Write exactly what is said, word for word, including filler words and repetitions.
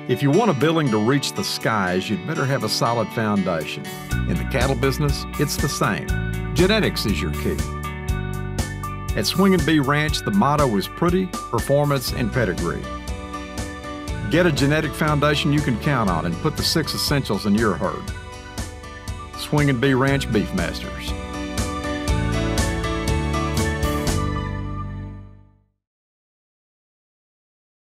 If you want a billing to reach the skies, you'd better have a solid foundation. In the cattle business, it's the same. Genetics is your key. At Swing and Bee Ranch, the motto is pretty, performance, and pedigree. Get a genetic foundation you can count on and put the six essentials in your herd. Swing and Bee Ranch Beefmasters.